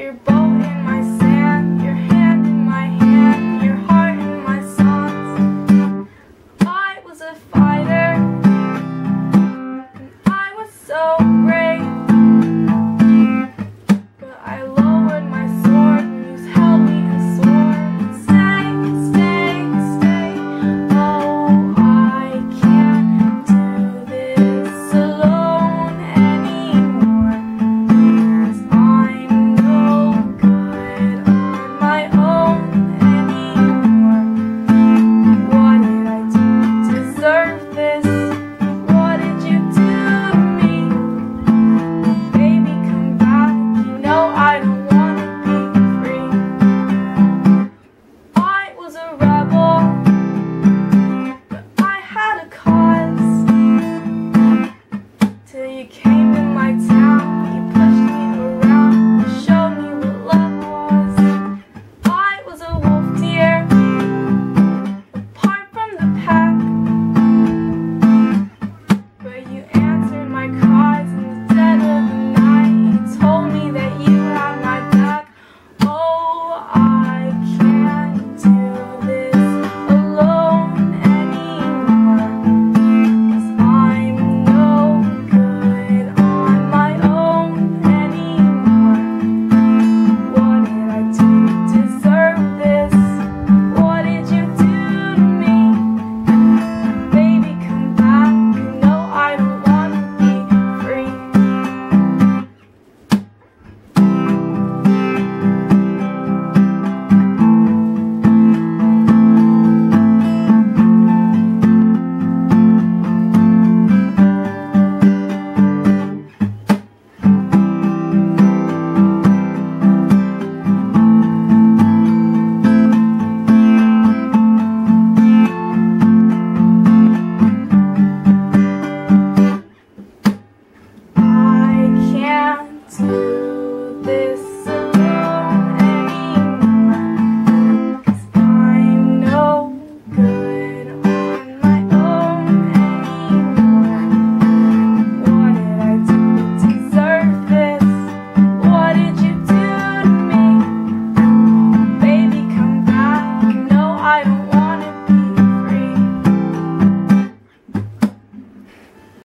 your boat in my sand, your hand in my hand, your heart in my songs. I was a fighter, and I was so brave, but I lowered my sword and you held me and swore, stay, stay, stay. Oh, I can't do this alone anymore, 'cause I'm no good on my own anymore. What did I do to deserve this? What did you do to me? Baby, come back, you know I don't wanna be free. I was a rebel, but I had a cause, till you came in my town. You pushed me around, you showed me what love was. I was a wolf deer, apart from the pack, but you answered my cries in the dead of the night. You told me that you had my back. Oh, I can't do this alone anymore, 'cause I'm no good on my own anymore. What did I do to deserve this? What did you do to me? Baby, come back, you know I don't wanna be free. I can't do